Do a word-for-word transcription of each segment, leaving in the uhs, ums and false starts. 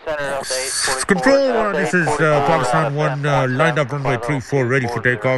Control, uh, this is uh, Pakistan one, uh, lined up runway three four, ready for takeoff.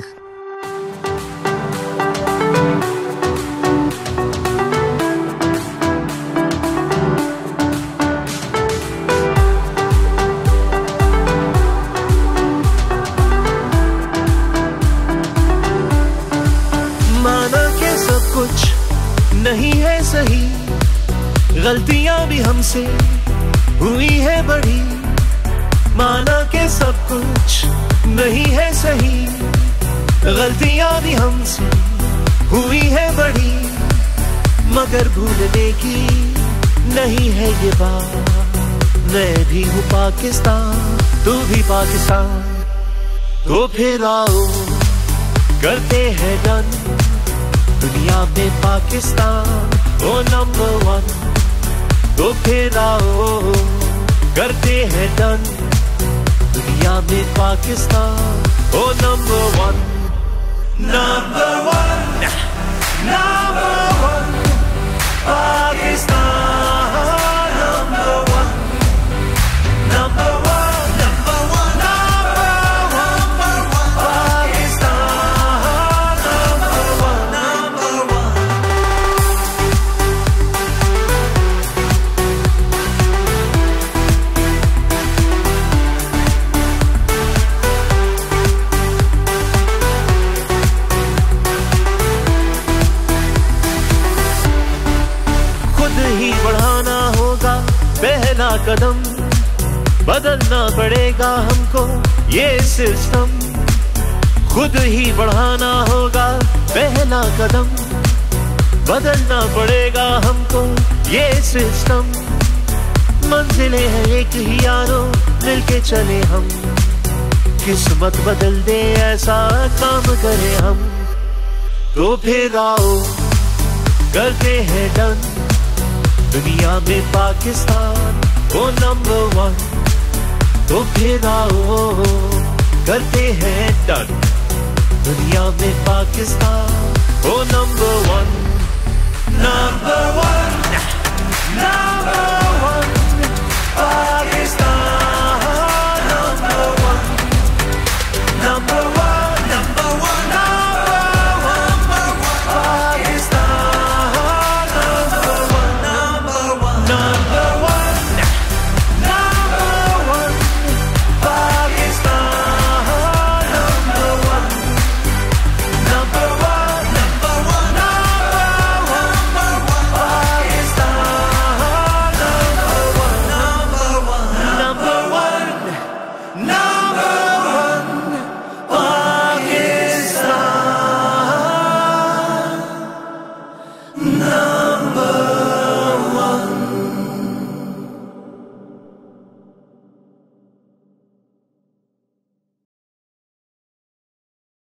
माना के सब कुछ नहीं है सही, गलतियां भी हमसे हुई है बड़ी। माना के सब कुछ नहीं है सही, गलतियां भी हमसे हुई है बड़ी। मगर भूलने की नहीं है ये बात, मैं भी हूँ पाकिस्तान, तू भी पाकिस्तान। तो फिर आओ करते हैं डन, दुनिया में पाकिस्तान ओ नंबर वन। तो फिर आओ करते हैं डन, दुनिया में पाकिस्तान ओ number one. Number one, number one, Pakistan number one, number one, number one, number one, Pakistan number one, number one. ही बढ़ाना होगा पहला कदम, बदलना पड़ेगा हमको ये सिस्टम। खुद ही बढ़ाना होगा पहला कदम, बदलना पड़ेगा हमको ये सिस्टम। मंजिलें हैं एक ही यारो, मिलके चले हम, किस्मत बदल दे ऐसा काम करें हम। तो फिर आओ करते हैं डन, दुनिया में पाकिस्तान ओ नंबर वन। तो फिर आओ करते हैं डन, दुनिया में पाकिस्तान ओ नंबर वन, नंबर वन।